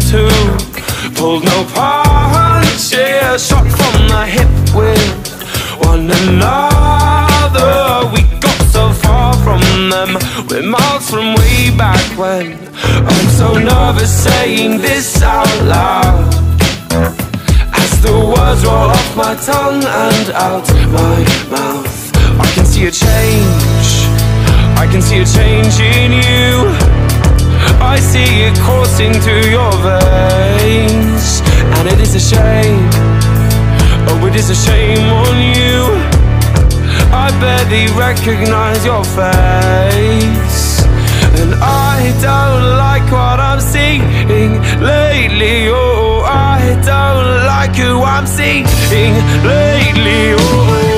who pulled no punches, shot from the hip with one another. We got so far from them, we're miles from way back when. I'm so nervous saying this out loud, as the words roll off my tongue and out my mouth. I can see a change, I can see a change in you. I see it coursing through your veins, and it is a shame, oh it is a shame on you. I barely recognize your face, and I don't like what I'm seeing lately. Oh, I don't like who I'm seeing lately. Oh,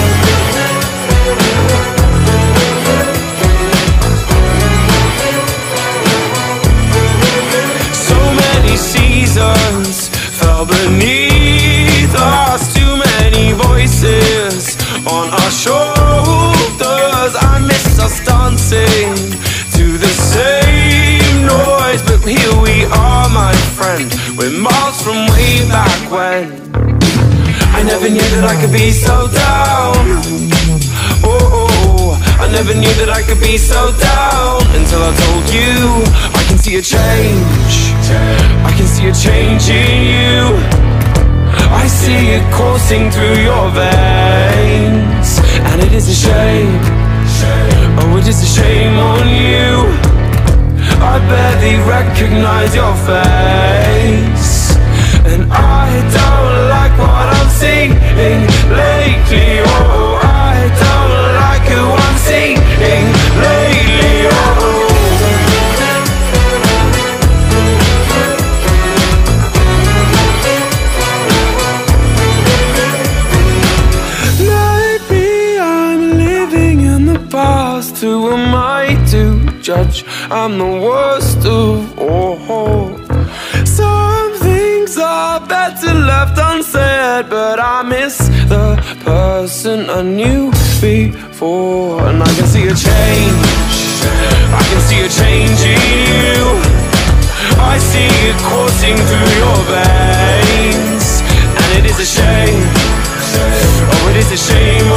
seasons fell beneath us, too many voices on our shoulders. I miss us dancing to the same noise, but here we are, my friend, we're miles from way back when. I never knew that I could be so down. Oh, I never knew that I could be so down until I told you. I can see a change, I can see a change in you. I see it coursing through your veins, and it is a shame, oh it is a shame on you. I barely recognize your face, and I don't like what I'm seeing lately. Oh, I don't like who I'm seeing lately. Oh, who am I to judge? I'm the worst of all. Some things are better left unsaid, but I miss the person I knew before. And I can see a change, I can see a change in you. I see it coursing through your veins, and it is a shame, oh it is a shame